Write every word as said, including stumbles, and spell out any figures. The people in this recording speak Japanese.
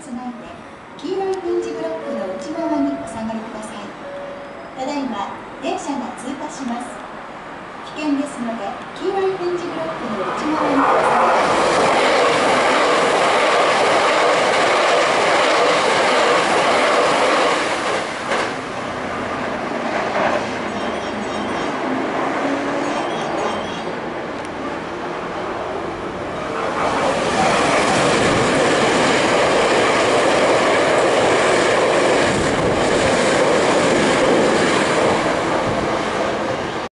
備えて黄色い点字ブロックの内側にお下がりください。ただいま電車が通過します。危険ですので黄